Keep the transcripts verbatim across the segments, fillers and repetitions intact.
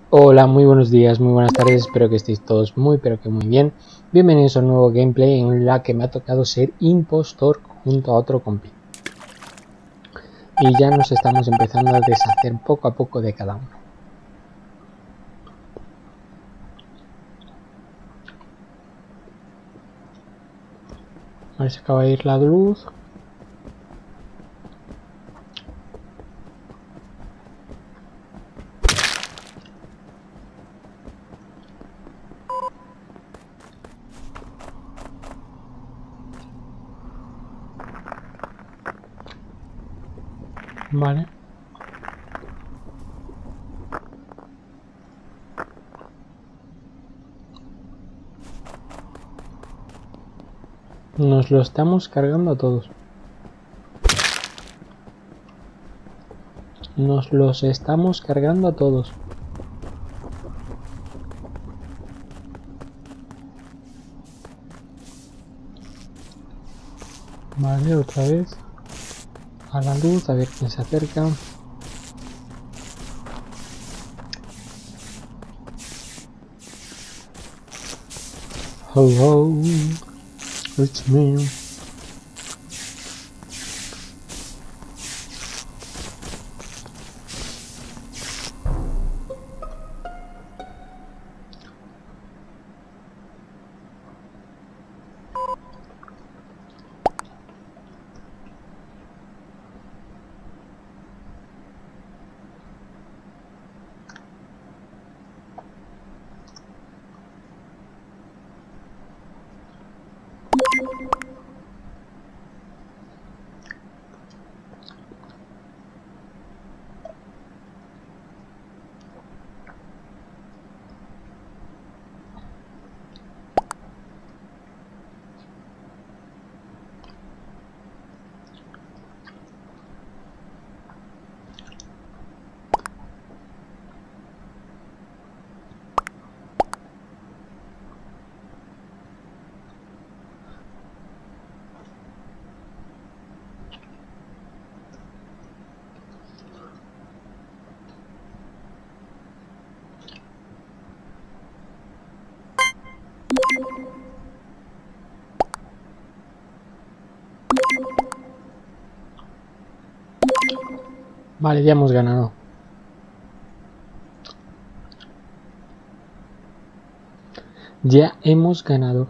Hola, muy buenos días, muy buenas tardes, espero que estéis todos muy pero que muy bien. Bienvenidos a un nuevo gameplay en la que me ha tocado ser impostor junto a otro compi. Y ya nos estamos empezando a deshacer poco a poco de cada uno. A ver si acaba de ir la luz. Vale. Nos lo estamos cargando a todos. Nos los estamos cargando a todos. Vale, otra vez. A la luz, a ver quién se acerca. Hello, it's me. Vale, ya hemos ganado. Ya hemos ganado.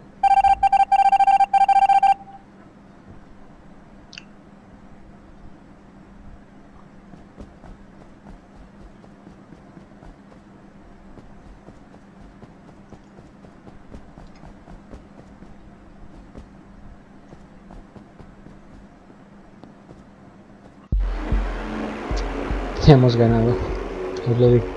Ya hemos ganado. Os lo digo.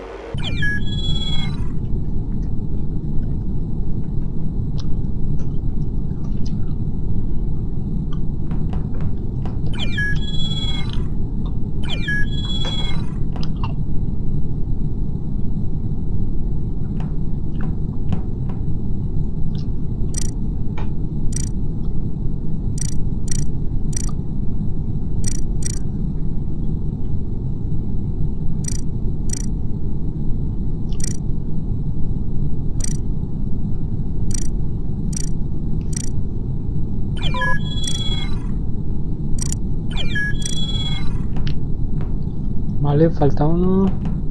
Vale, falta uno.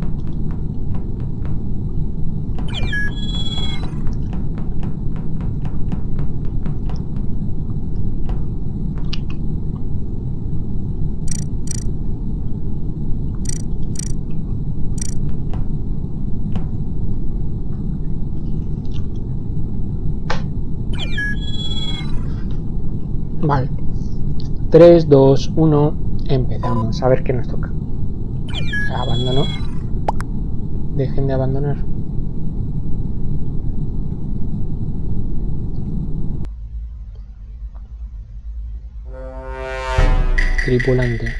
Vale. tres, dos, uno. Empezamos. A ver qué nos toca. Abandono. Dejen de abandonar. Tripulante.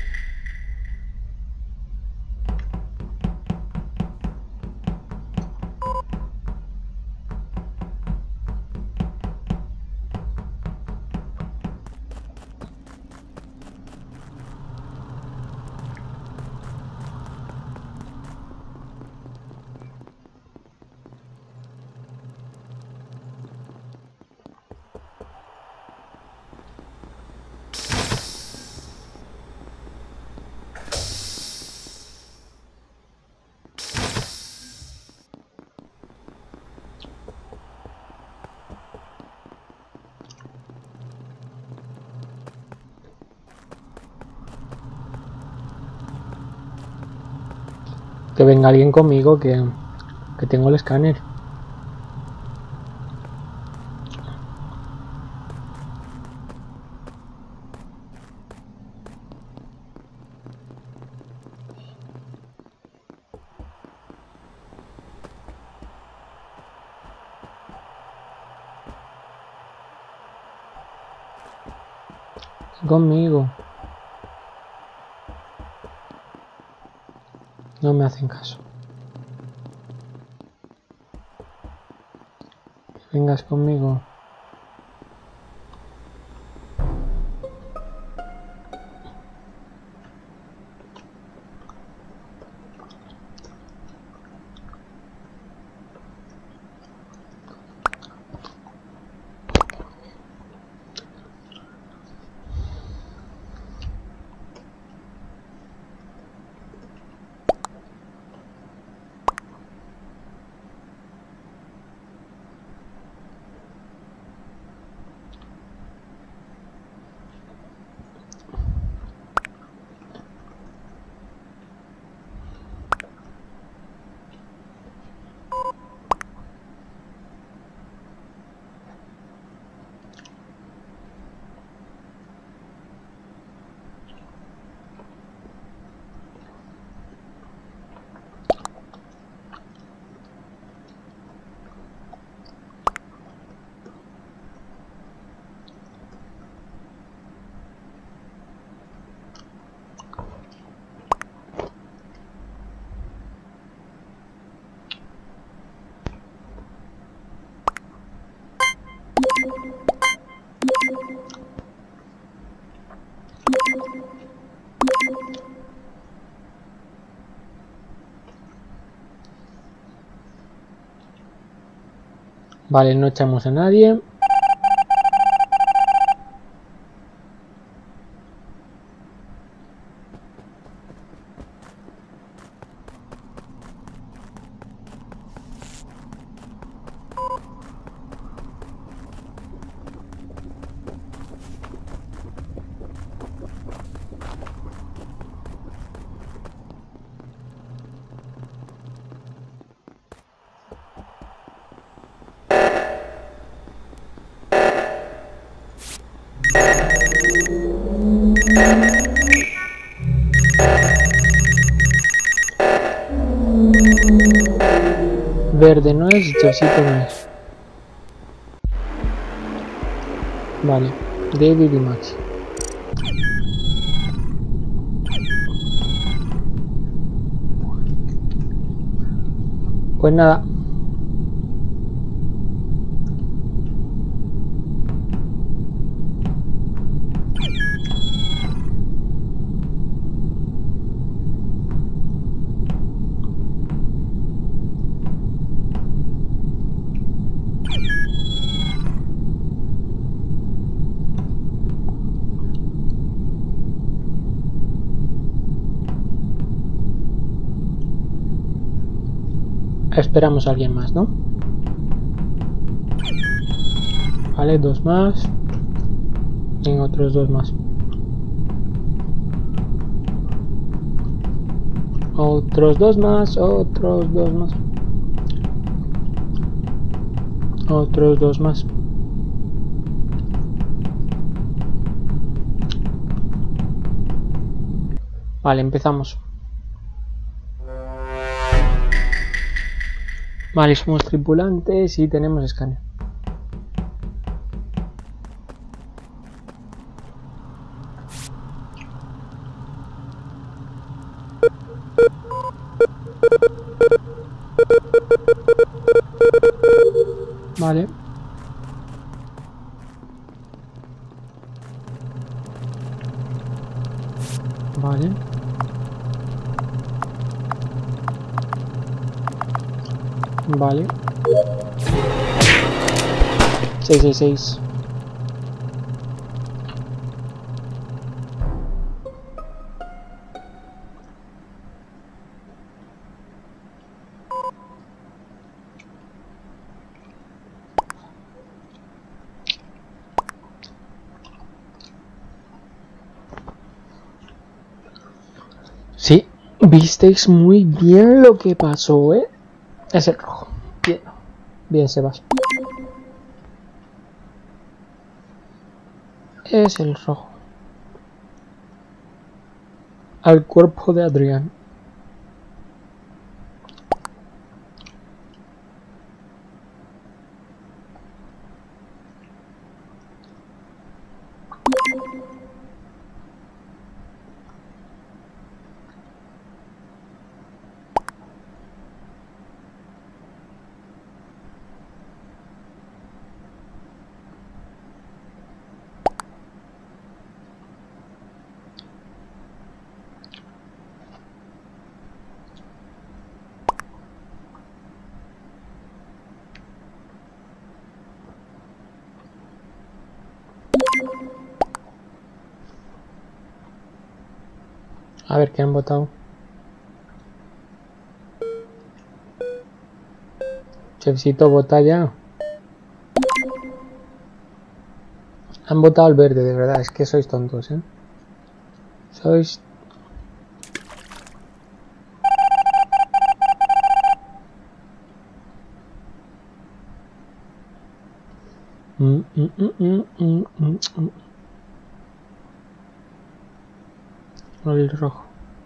Que venga alguien conmigo, que, que tengo el escáner. Conmigo. No me hacen caso. Vengas conmigo. Vale, no echamos a nadie. Verde no es, Chocito no es. Vale, David y Max. Pues nada. Esperamos a alguien más, ¿no? Vale, dos más. Y otros dos más. Otros dos más, otros dos más. Otros dos más. Vale, empezamos. Vale, somos tripulantes y tenemos escáner. Vale. Vale. Vale. seis seis seis. Sí, Visteis muy bien lo que pasó, ¿eh? Es el rojo. Bien. Bien, Sebas. Es el rojo. Al cuerpo de Adrián. A ver qué han votado. Chefcito, vota ya. Han votado al verde, de verdad. Es que sois tontos, ¿eh? Sois... Mm, mm, mm, mm, mm, mm, mm. El rojo.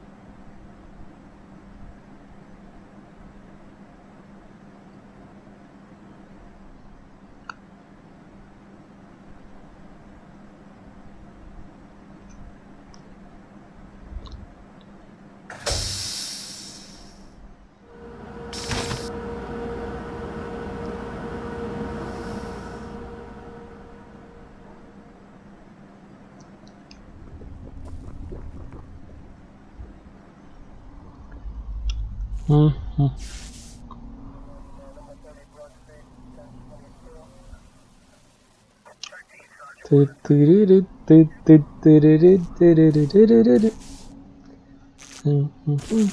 Mm, mm. Tu, tururu, tu, tu, tururu, tururu, tururu. Mm, mm, mm.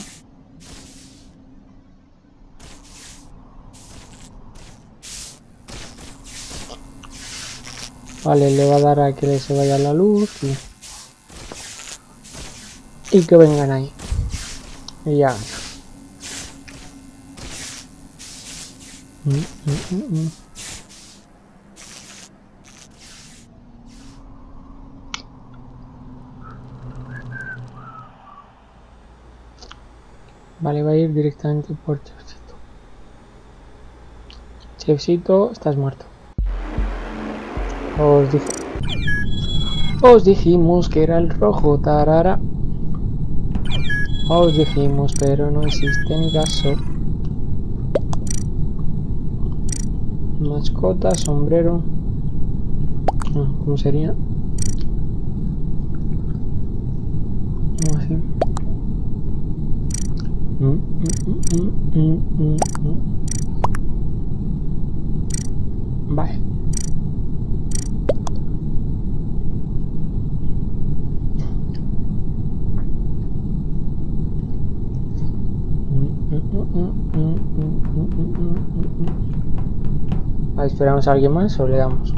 Vale, le va a dar a que se vaya la luz y, y que vengan ahí. Y ya. Mm, mm, mm, mm. Vale, va a ir directamente por Chefcito. Chefcito, estás muerto. Os dije... Os dijimos que era el rojo, tarara. Os dijimos, pero no existe ni caso. Mascota, sombrero. ¿Cómo sería? Así. Mm, mm, mm, mm, mm, mm. Vale. Vale, esperamos a alguien más o le damos.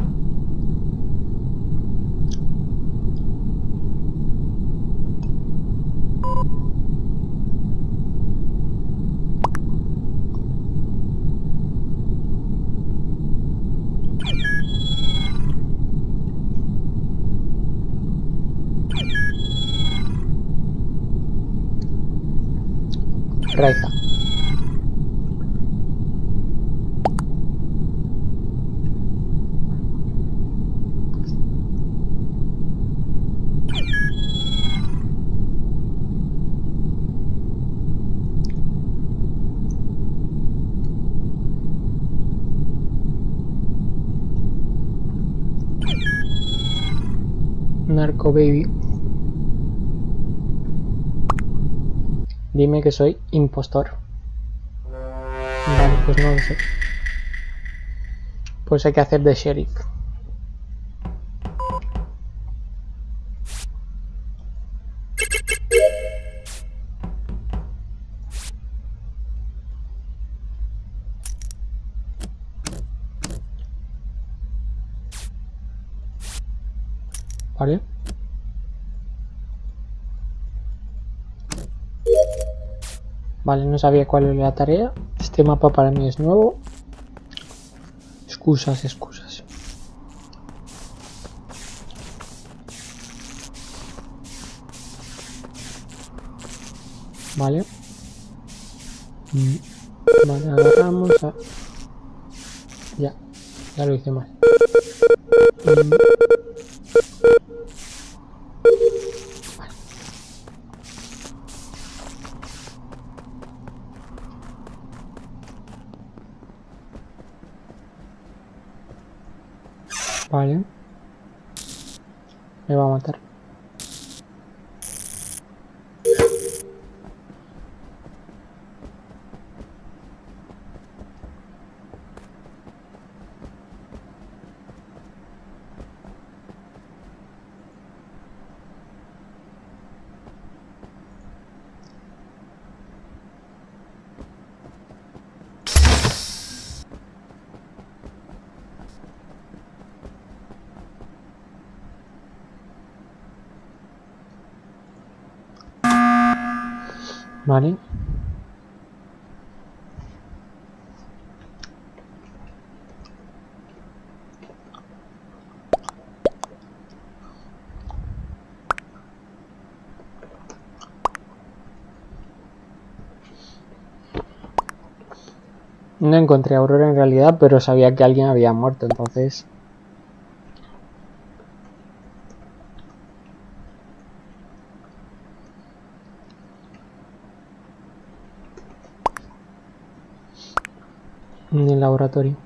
Raiza. Narco baby. Dime que soy impostor. Vale, pues no lo sé. Pues hay que hacer de sheriff. Vale. Vale, no sabía cuál era la tarea. Este mapa para mí es nuevo. Excusas, excusas. Vale. Vale, agarramos a... Ya, ya lo hice mal. Vale. Me va a matar. Vale. No encontré a Aurora en realidad, pero sabía que alguien había muerto, entonces... En el laboratorio.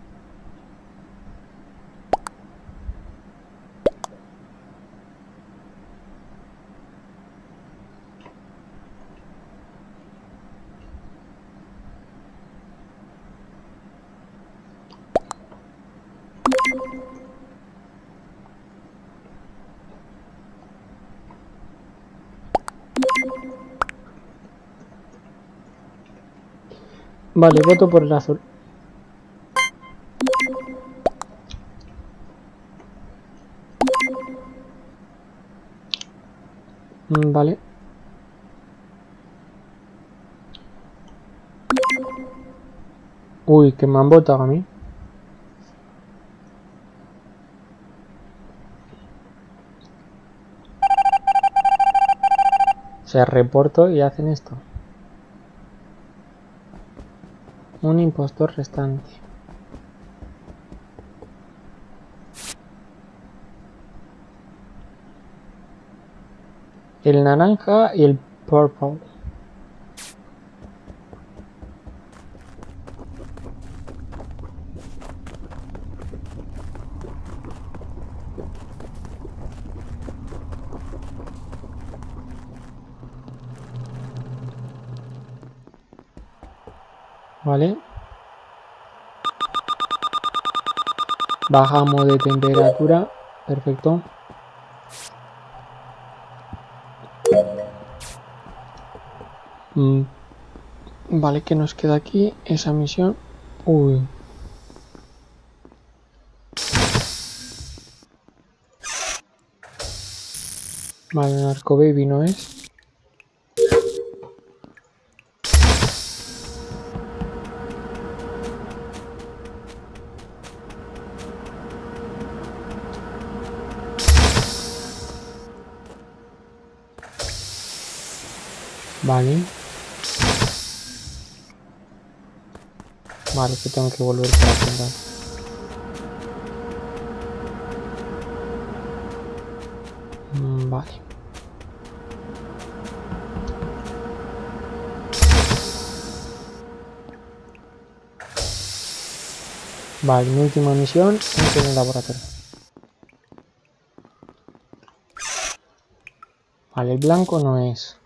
Vale, voto por el azul. Vale. Uy, que me han votado a mí. O sea, reporto y hacen esto. Un impostor restante. El naranja y el purple. Vale. Bajamos de temperatura. Perfecto. Mm. Vale, que nos queda aquí esa misión. Uy. Vale, Narco Baby no es. Vale. Vale, que tengo que volver para apuntar. Mm, vale. Vale, mi última misión es en el laboratorio. Vale, el blanco no es.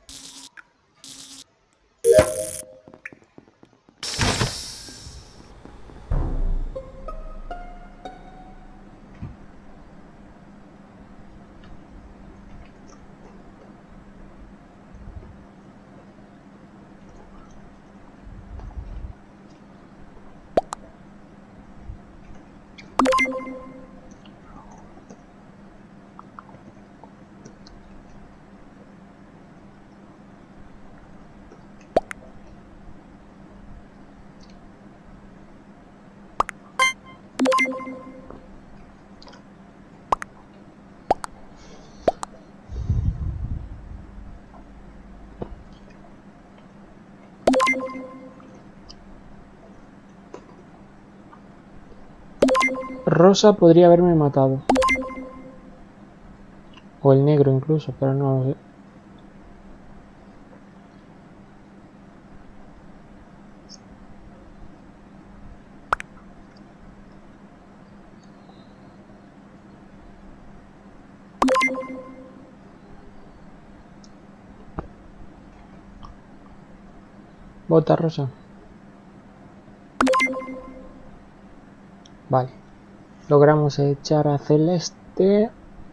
Rosa podría haberme matado. O el negro incluso, pero no lo sé. Vota Rosa. Vale. Logramos echar a Celeste.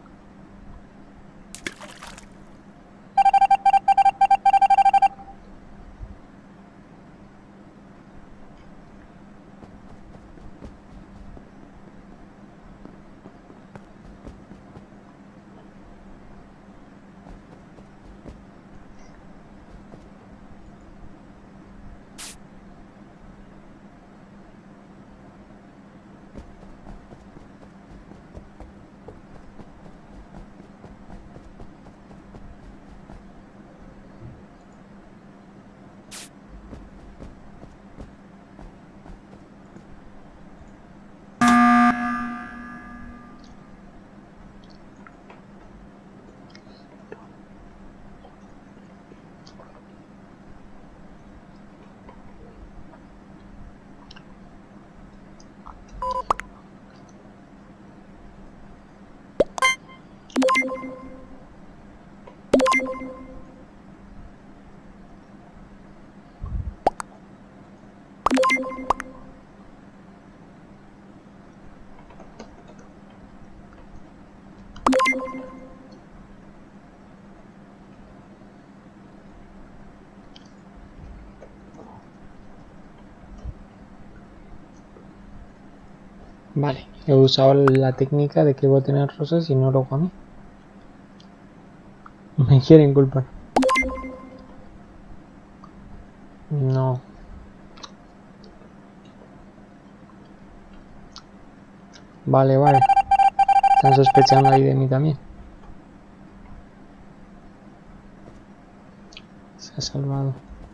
Vale, he usado la técnica de que voy a tener rosas y no luego a mí. Me quieren culpar. No. Vale, vale. Están sospechando ahí de mí también. Se ha salvado.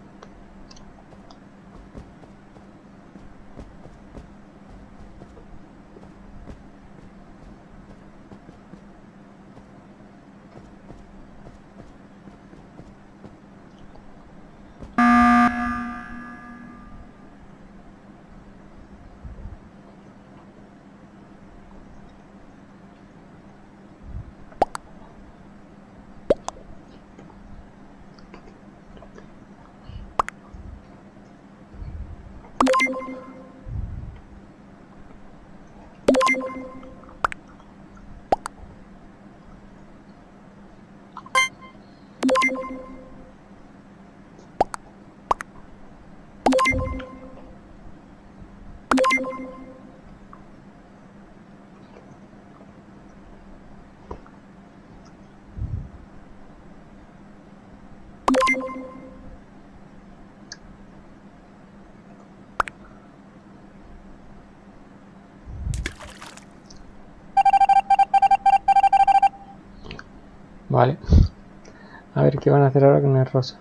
Vale. A ver qué van a hacer ahora con el rosa.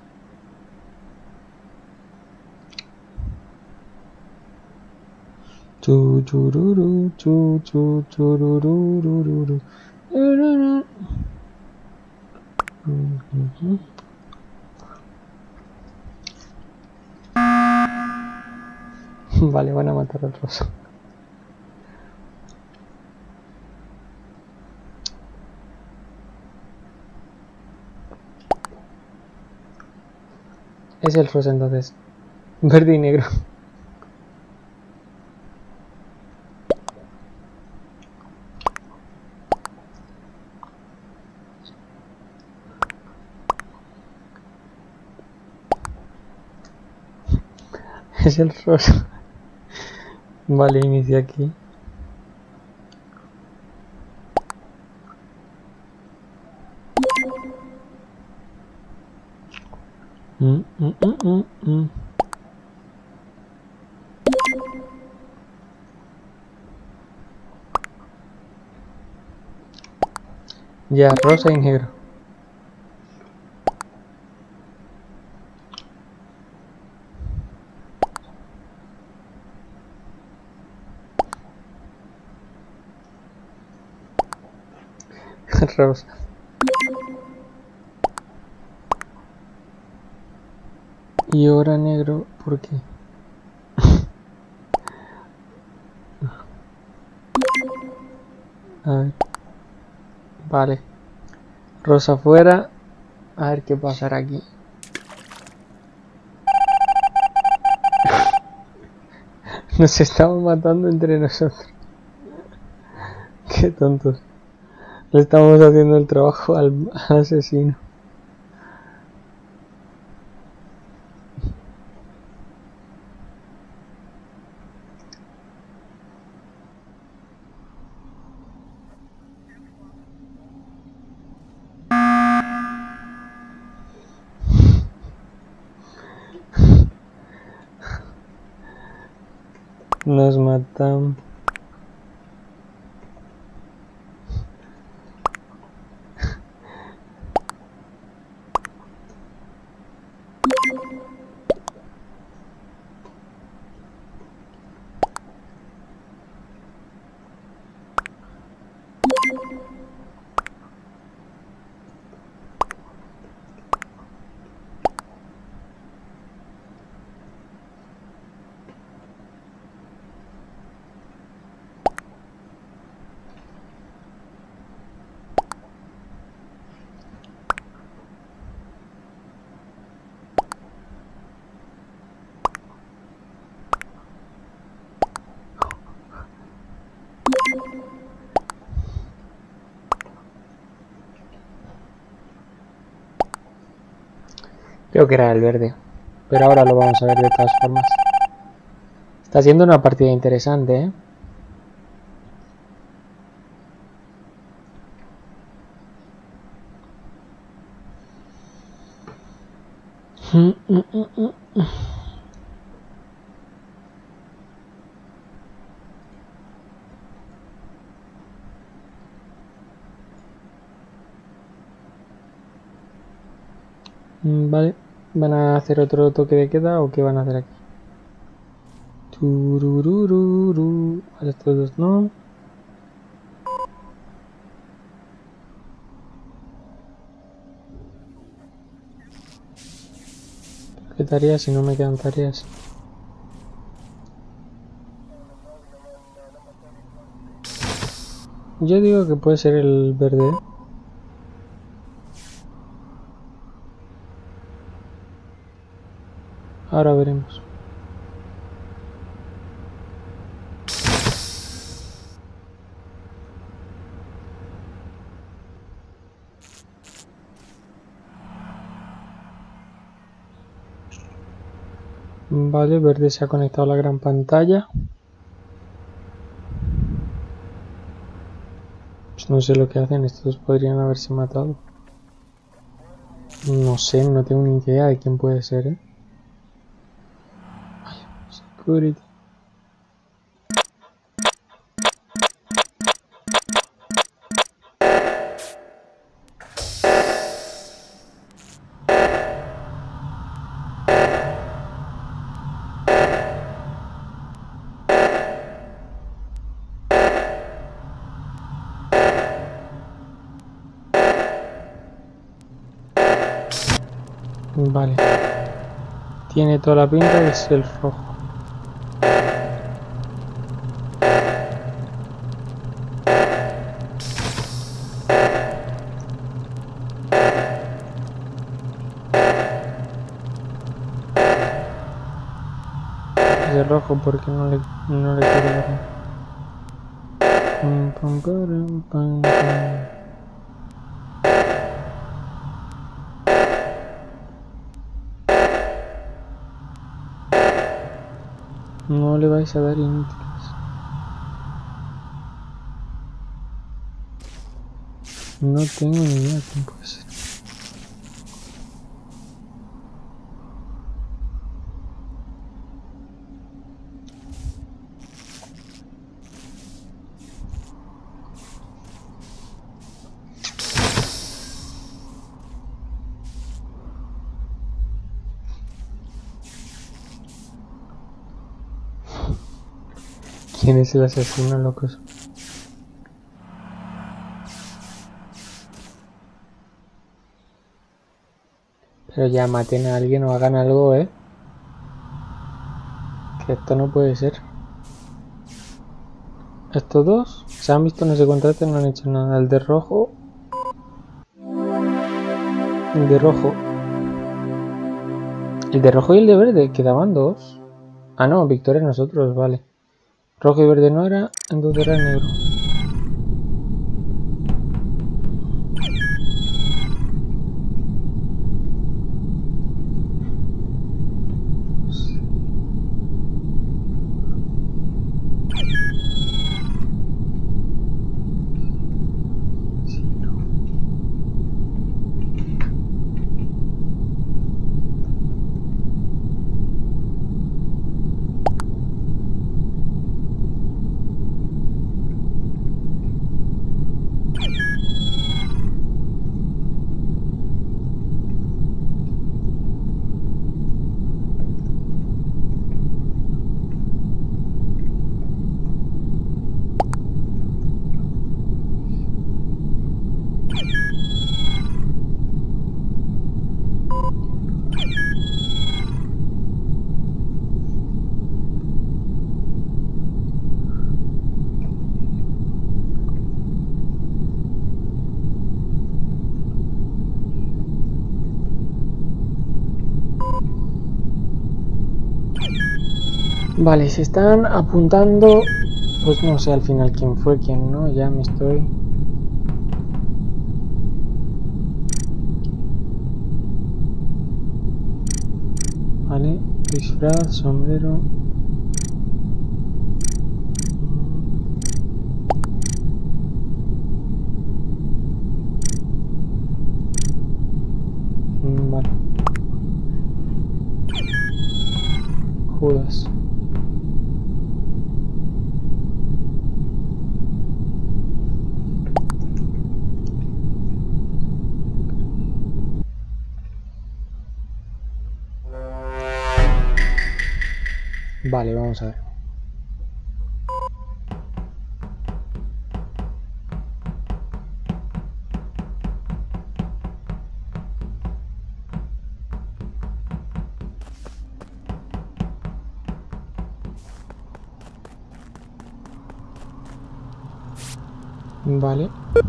Chu chururu, chu chu chururururu. Vale, van a matar al rosa. Es el rosa entonces. Verde y negro. Es el rosa. Vale, inicia aquí. Mm, mm, mm, mm, mm. Ya, rosa y negro. Rosa. Y ahora negro, ¿por qué? A ver. Vale. Rosa fuera. A ver qué pasará aquí. Nos estamos matando entre nosotros. Qué tontos. Le estamos haciendo el trabajo al, al asesino. Nos matan. Creo que era el verde, pero ahora lo vamos a ver de todas formas. Está siendo una partida interesante, ¿eh? Vale, ¿van a hacer otro toque de queda o qué van a hacer aquí? Tururururu. Vale, estos dos no. ¿Qué tareas si no me quedan tareas? Yo digo que puede ser el verde. Ahora veremos. Vale, verde se ha conectado a la gran pantalla. Pues no sé lo que hacen, estos podrían haberse matado. No sé, no tengo ni idea de quién puede ser, ¿eh? Ay, security. Vale. Tiene toda la pinta de ser el rojo. Es el rojo porque no le, no le quiero dar. Pum, pum, pum, pum, pum. No le vais a dar inútiles. No tengo ni idea quién puede ser. ¿Quién es el asesino, locos? Pero ya maten a alguien o hagan algo, ¿eh? Que esto no puede ser. Estos dos se han visto en ese contrato y no han hecho nada. El de rojo. El de rojo. El de rojo y el de verde. Quedaban dos. Ah, no, victoria nosotros, vale. Rojo y verde no era, entonces era negro. Vale, se están apuntando. Pues no sé al final quién fue, quién no. Ya me estoy... Vale, disfraz, sombrero... Vale. Judas. Vale, vamos a ver. Vale.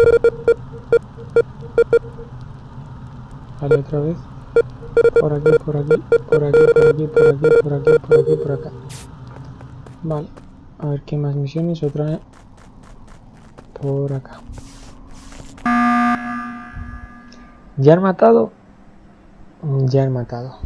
Vale, otra vez. Por aquí, por aquí, por aquí, por aquí, por aquí, por aquí, por aquí, por acá. Vale. A ver qué más misiones. Otra por acá. ¿Ya han matado? Ya han matado.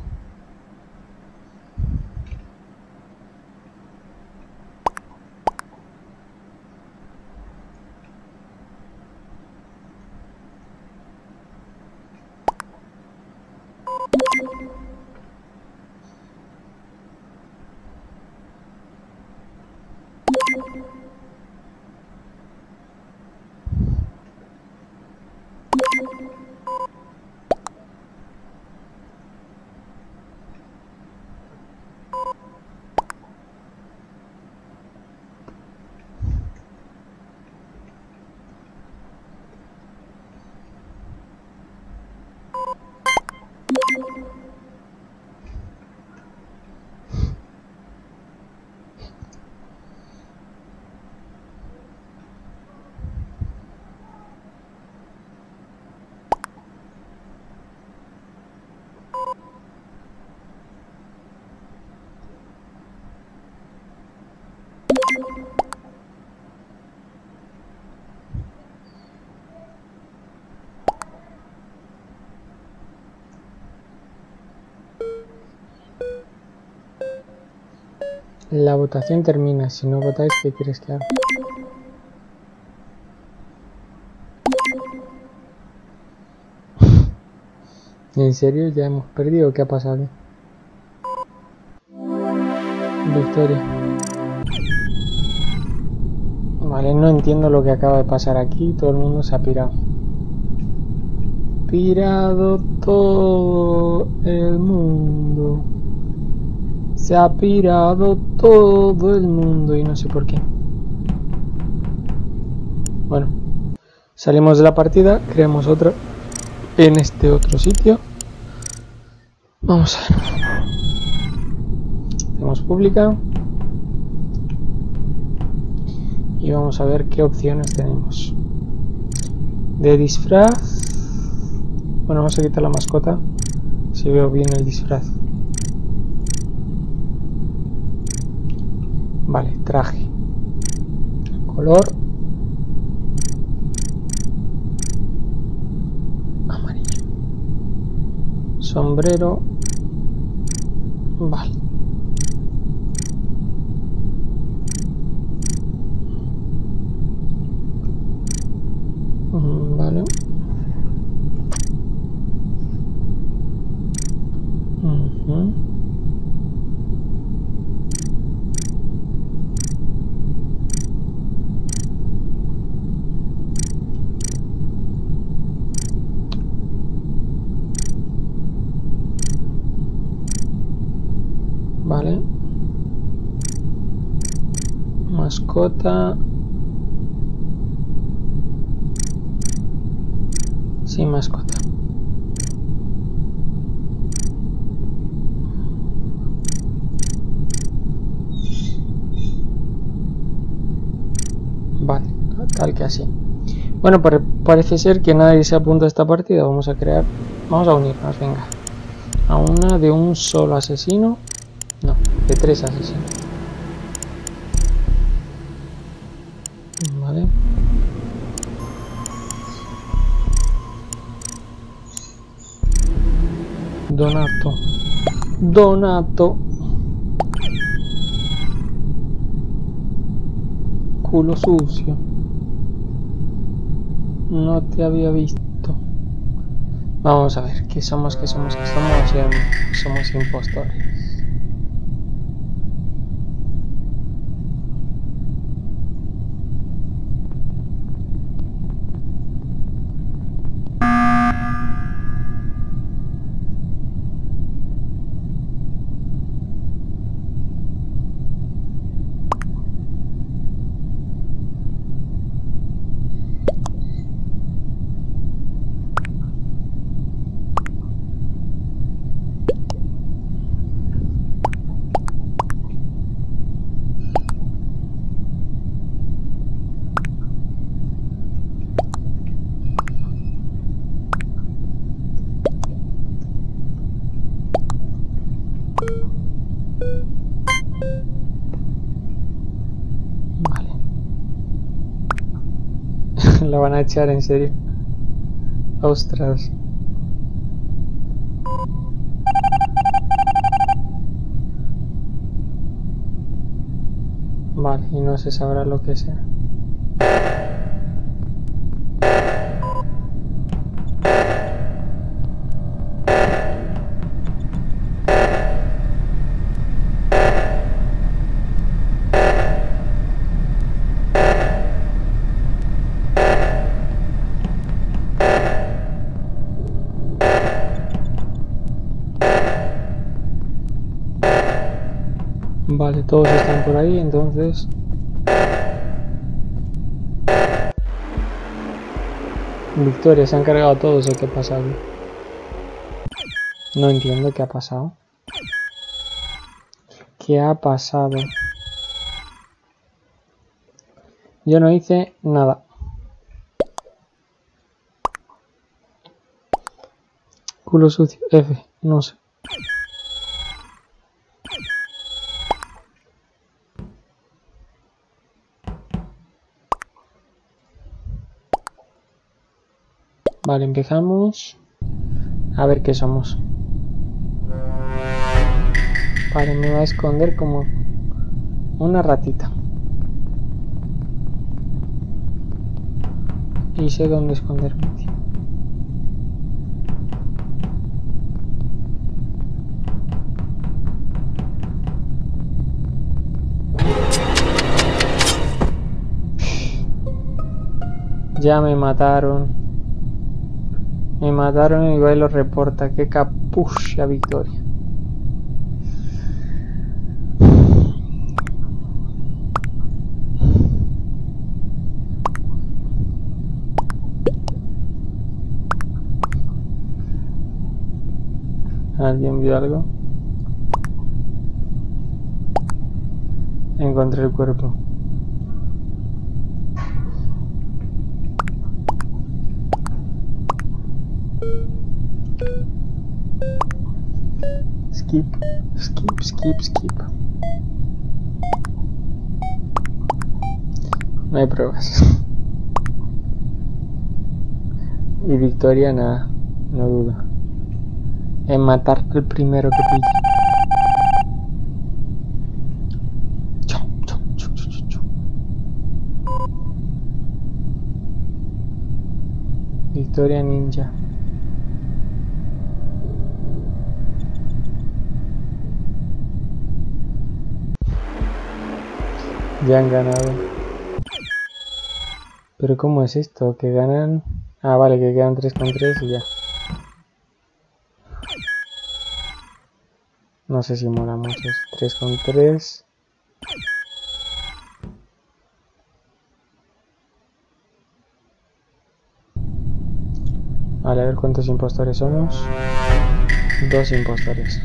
La votación termina. Si no votáis, ¿qué quieres que haga? ¿En serio? ¿Ya hemos perdido? ¿Qué ha pasado? Victoria. Vale, no entiendo lo que acaba de pasar aquí. Todo el mundo se ha pirado. Pirado todo el mundo. Se ha pirado todo el mundo y no sé por qué. Bueno, salimos de la partida, creamos otra en este otro sitio. Vamos a ver. Tenemos pública. Y vamos a ver qué opciones tenemos. De disfraz. Bueno, vamos a quitar la mascota. Si veo bien el disfraz. Vale, traje. Color. Amarillo. Sombrero. Vale. Vale. Uh-huh. Vale. Mascota. Sin mascota. Vale, tal que así. Bueno, parece ser que nadie se apunta a esta partida. Vamos a crear, vamos a unirnos, venga. A una de un solo asesino. No, de tres asesinos. Vale. Donato. Donato. Culo sucio. No te había visto. Vamos a ver, ¿qué somos? ¿Qué somos? ¿Qué somos? Eh, somos impostores. Vale. La van a echar, en serio. Ostras. Vale, y no se sabrá lo que sea. Vale, todos están por ahí, entonces... Victoria, se han cargado todos, ¿o qué ha pasado? No entiendo qué ha pasado. ¿Qué ha pasado? Yo no hice nada. Culo sucio, F, no sé. Vale, empezamos. A ver qué somos. Vale, me va a esconder como una ratita. Y sé dónde esconderme, tío. Ya me mataron. Me mataron y va y lo reporta. Qué capucha, Victoria. ¿Alguien vio algo? Encontré el cuerpo. Skip, skip, skip, skip. No hay pruebas. Y victoria nada, no duda. En matar el primero que pille. Chau, chau, chau, chau, chau. Victoria ninja. Ya han ganado. Pero ¿cómo es esto? Que ganan... Ah, vale, que quedan tres con tres y ya. No sé si mola mucho. tres con tres. Vale, a ver cuántos impostores somos. Dos impostores.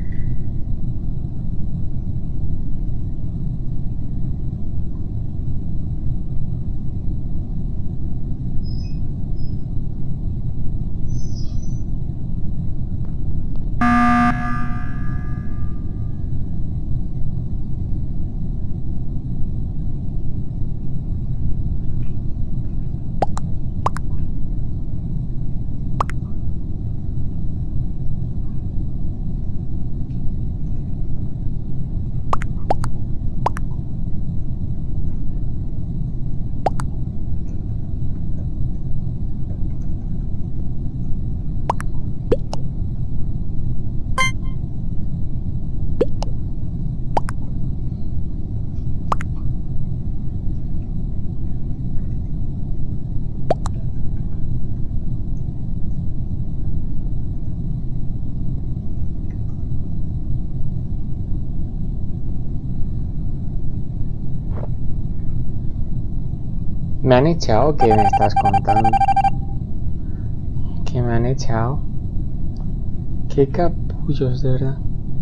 ¿Me han echado? ¿Qué me estás contando? ¿Qué me han echado? Qué capullos, de verdad.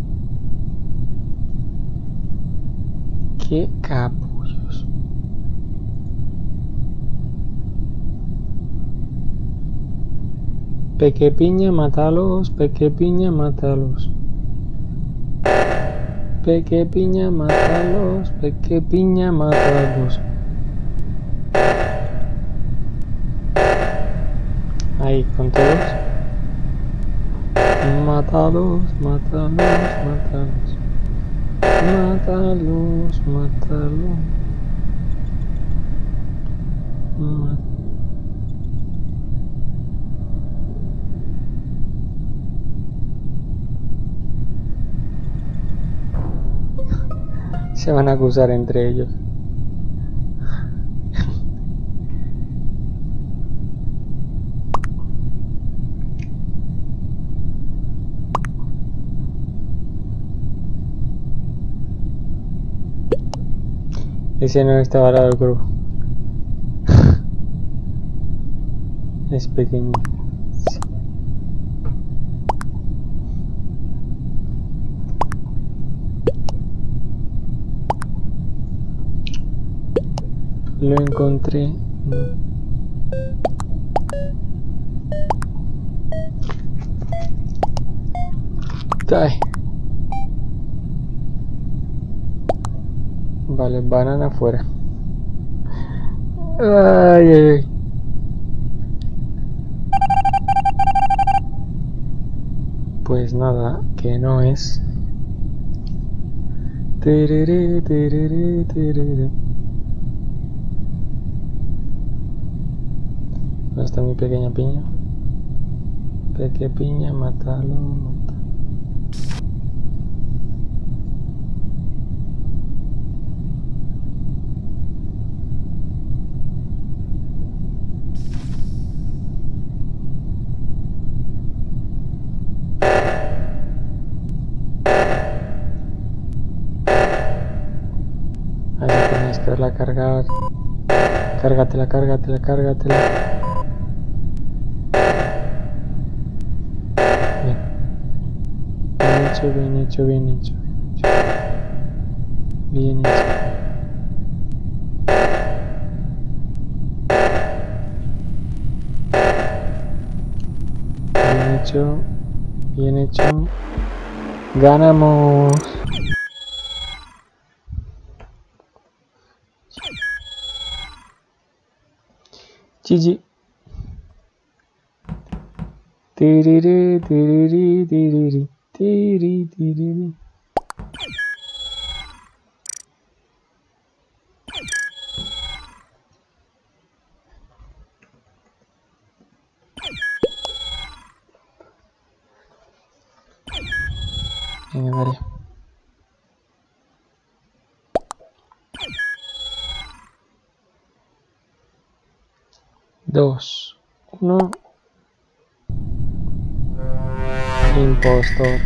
Qué capullos. Pequepiña, mátalos. Pequepiña, mátalos. Pequepiña, mátalos. Pequepiña, mátalos. Ahí, con todos. Mátalos, mátalos, mátalos. Mátalos, mátalos. Má- Se van a acusar entre ellos. Ese no está varado el cuerpo. Es pequeño. Sí. Lo encontré. Cae. Vale, banana afuera. Ay, ay, ay. Pues nada, que no es. Tereré, tereré, tereré. ¿Dónde está mi pequeña piña? Peque piña, mátalo, mátalo. Ahí tenéis que verla cargar. Cárgatela, cárgatela, cárgatela. Bien. hecho, bien hecho, bien hecho. Bien hecho. Bien hecho. Bien hecho. Ganamos. G G. Tiriri, tiriri, tiriri, tiriri, tiriri. Venga, dale. Dos, uno. Impostor.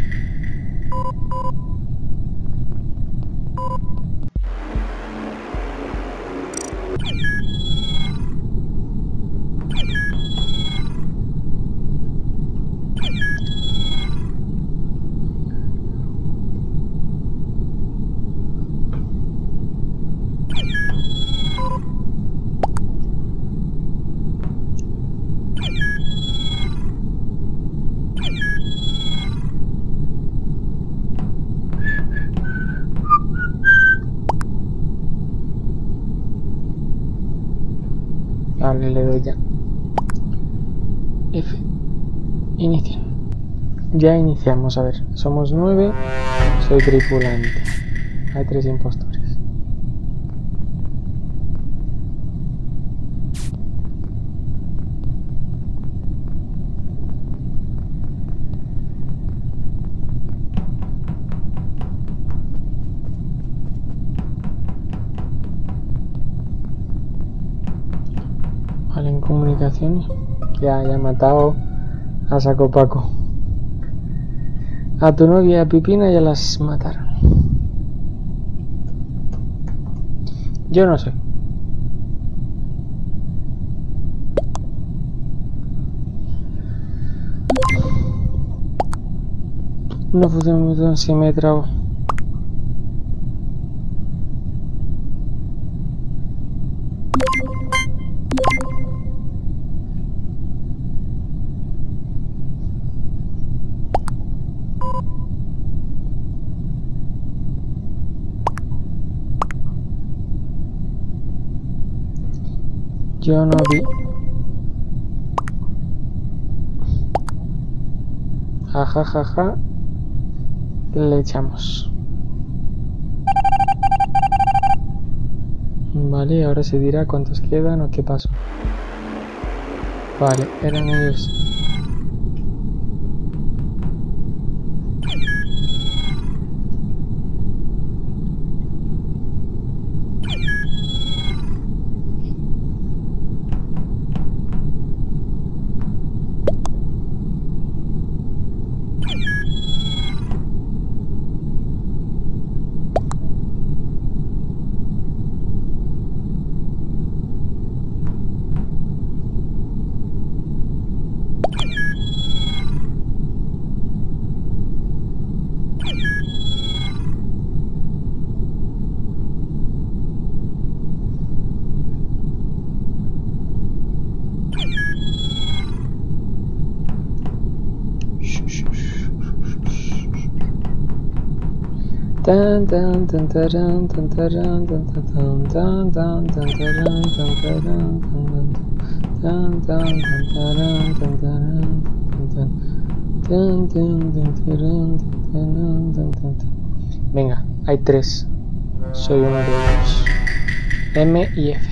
Vale, le doy ya. F. Inicia. Ya iniciamos, a ver. Somos nueve. Soy tripulante. Hay tres impostores. Vale, en comunicaciones. Ya, ya he matado a Saco Paco. A tu novia y a Pipina ya las mataron. Yo no sé. No funciona mucho si me trago. Yo no vi. Jajajaja. Ja, ja. Le echamos. Vale, ahora se dirá cuántos quedan o qué pasó. Vale, eran ellos. Tan tan tan taran tan taran tan tan tan tan tan taran tan taran tan tan taran tan taran tan tan tan taran tan tan. Venga, hay tres. Soy uno de ellos. M y F.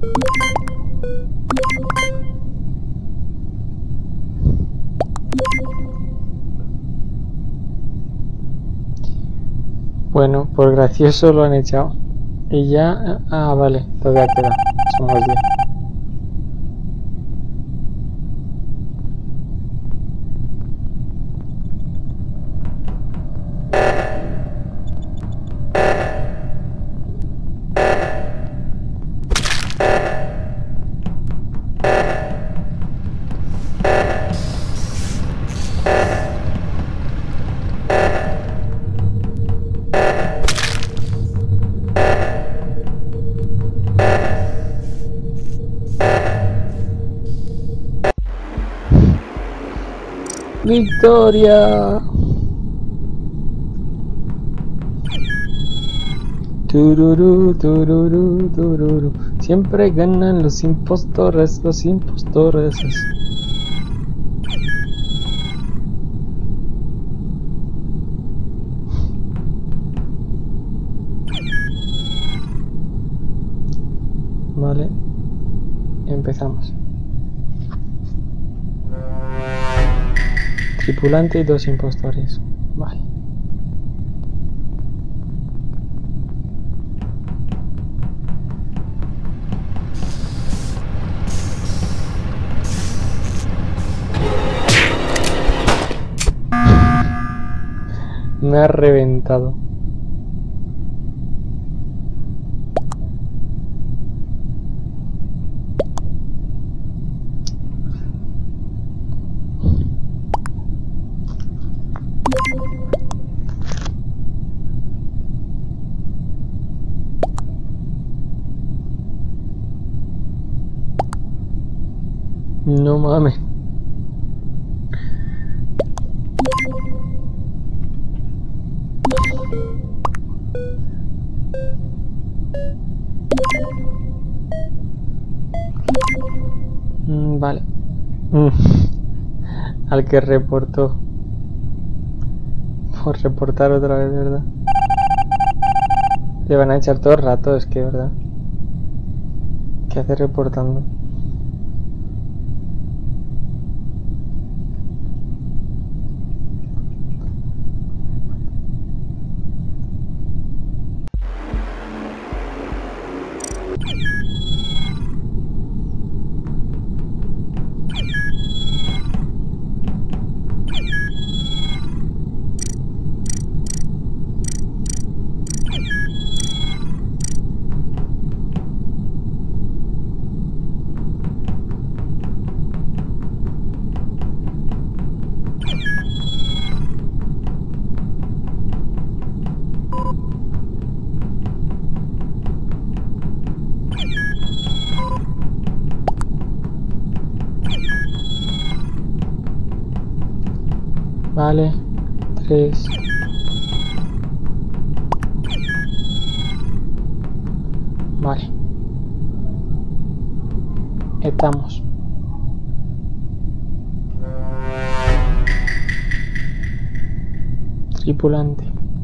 Bueno, por gracioso lo han echado. Y ya... Ah, vale, todavía queda. Somos diez. ¡Victoria! Tururú, tururú, tururú. Siempre ganan los impostores, los impostores. Vale, empezamos. Tripulante y dos impostores. Vale. Me ha reventado. No mames. Mm, vale. Mm. Al que reportó. Por reportar otra vez, ¿verdad? Le van a echar todo el rato, es que, ¿verdad? ¿Qué hace reportando? Vale, tres. Vale. Estamos. Tripulante.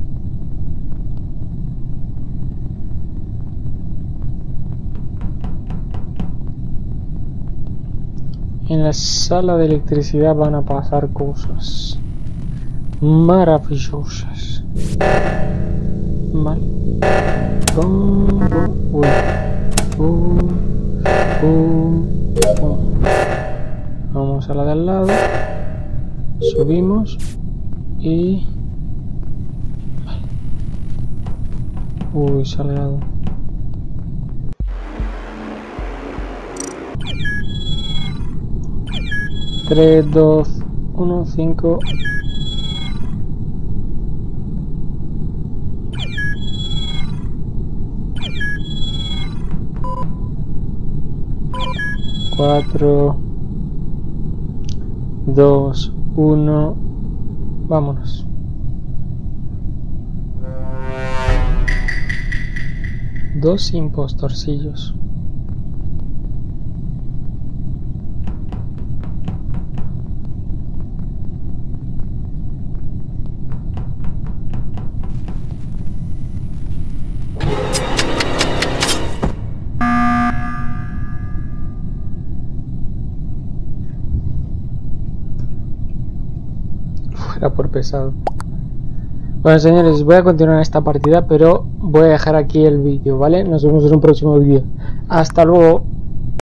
En la sala de electricidad van a pasar cosas maravillosas. Vale. Bum, bum, uy. Bum, bum, bum. Vamos a la de al lado. Subimos. Y... Vale. Uy, salgado. tres, dos, uno, cinco. cuatro, dos, uno, vámonos. Dos impostorcillos. Será por pesado. Bueno, señores, voy a continuar esta partida, pero voy a dejar aquí el vídeo, ¿vale? Nos vemos en un próximo vídeo. Hasta luego.